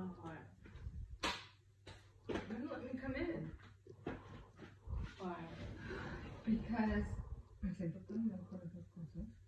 Why? You wouldn't let me come in. Why? Because me siento tan mal con esas cosas.